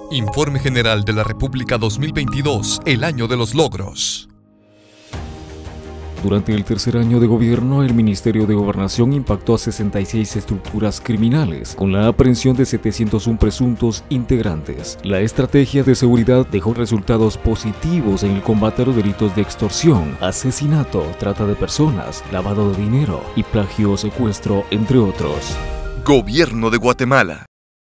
Informe General de la República 2022, el año de los logros. Durante el tercer año de gobierno, el Ministerio de Gobernación impactó a 66 estructuras criminales, con la aprehensión de 701 presuntos integrantes. La estrategia de seguridad dejó resultados positivos en el combate a los delitos de extorsión, asesinato, trata de personas, lavado de dinero y plagio o secuestro, entre otros. Gobierno de Guatemala.